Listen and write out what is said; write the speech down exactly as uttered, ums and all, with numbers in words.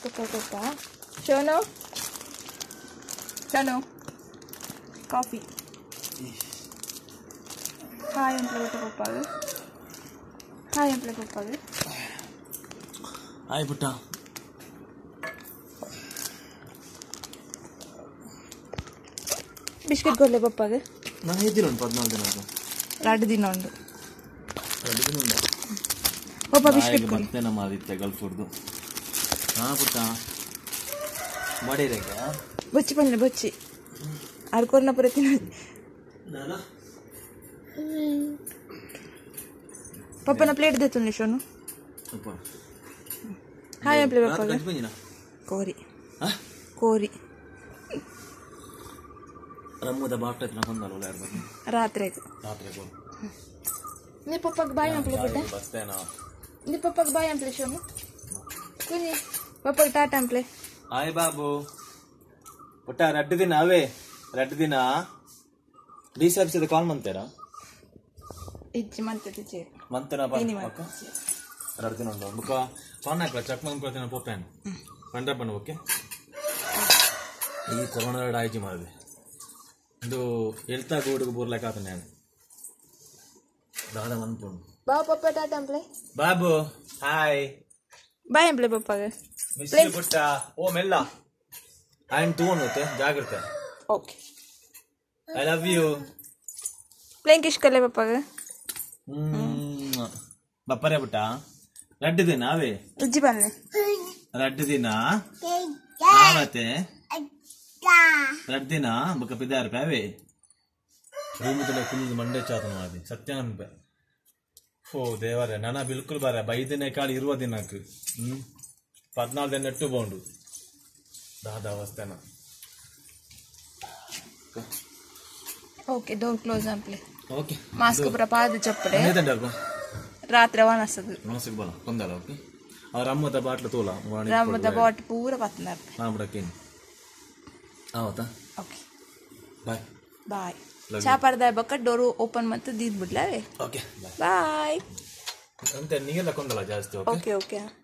ಪಪ್ಪ ಕೊಟ್ಟ ಶೋನು ಶೋನು coffee hi ಅಂತ ಕೊಟ್ಟ ಪಪ್ಪಾಗ ಹಾಯ್ ಅಂತ ಪಪ್ಪಾಗ ಹಾಯ್ ಪುಟ್ಟ ಬಿಸ್ಕೆಟ್ ಕೊಡ್ಲೆ ಪಪ್ಪಾಗ ನಾನು ಇದ್ದೀನಿ ಒಂದು ಪದ್ನಾಲ್ಕು ದಿನ ಎರಡು ದಿನ ಉಂಟು ಎರಡು ದಿನ ಉಂಟು ಪಪ್ಪ ಬಿಸ್ಕೆಟ್ ಮತ್ತೆ ನಮ್ಮ ಆದಿತ್ಯ ಗಲ್ಫುರ್ದು ಹಾ ಪುಟ್ಟ ಮಾಡಿರೇಗ ಬೊಚ್ಚಿ ಬಂದ್ರೆ ಬೊಚ್ಚಿ ಅದು ಕೊರ್ನ ಪುರ ತಿನ್ನೋದು ಪಪ್ಪನ ಪ್ಲೇಟ್ ದೇತು ಶೋನು ಹಾಯ್ ಪ್ಲೇ ಪಪ್ಪಾಗ ಕೋರಿ ಕೋರಿ ರಮ್ಮದ ಬಾಟ ಬಂದಲ್ಲ ಯಾರು ರಾತ್ರಿ ರಾತ್ರಿ నీ పప్పకి బాయ్ అంపలే బిడ్డ బస్తేనా నీ పప్పకి బాయ్ అంపలే షోను కుని పప్పకి టాటా అంపలే హాయ్ బాబు పుట్ట రెడ్ దిన అవే రెడ్ దిన రీసెప్స్ ఇది కాల్ మంతేరా ఇచ్చి మంతది చే మంతేనా పక్క రెడ్ దిన ఉండు ముక కాన్నాక చక్మం కొతిన పోపాను పండ పండు ಓಕೆ ಈ ಕೊರೋನಾ ಡಾಯ್ಜಿ ಮಾಡಿದೆ ಇದು ಹೇಳ್ತಾ ಗೂಡಿಗೆ ಬೂರ್ಲಕ್ಕ ಆತ ನಾನು दादा मन तुम बाबा पप्पा टाटा अंपले बाबू हाय बाय अंपले पप्पा के मिस पुट्टा ओ मेल्ला आई एम टू होते जागृत ओके आई लव यू प्लेन किस कर ले पप्पा के हम्म बप्परे पुट्टा रेड दिन आवे उज्जी बनले रेड दिन आवते रेड दिन बक पिदार पे रूम तो फुल मंडे चात मादी सत्यान पे ಓ ದೇವರೇ ನನ್ನ ಬಿಲ್ಕುಲ್ ಬಾರೆ ಬೈದಿನ ಕಾಲ ಇರುವ ದಿನಕ್ಕೆ ಹ್ಮ್ ಪದ್ನಾಲ್ಕು ದಿನ ನೆಟ್ಟು ಬೋಂಡು ದಾದ ಅವಸ್ಥೆನ ఓకే డోర్ క్లోజ్ అంపలే ఓకే మాస్క్ ప్రపాద చెప్పడే ఏదండి రాత్రి వానస్తది మాస్క్ బల కొందల ఓకే ఆ రమ్మద బాట్ల తోల రమ్మద బాట్ పూర పత్తనార్ నామడకి ಆವತಾ ಓಕೆ ಬಾಯ್ ಬಾಯ್ ಚಾ ಪರ್ದ ಬಕ್ಕ ಡೋರ್ ಓಪನ್ ಮತ್ತೆ ದೀದ್ ಬಿಡ್ಲಾವೆ ಓಕೆ ಬಾಯ್ ಅಂತ ನೀಗೆಲ್ಲ ಕೊಂದಲ ಜಾಸ್ತಿ ಓಕೆ ಓಕೆ ಓಕೆ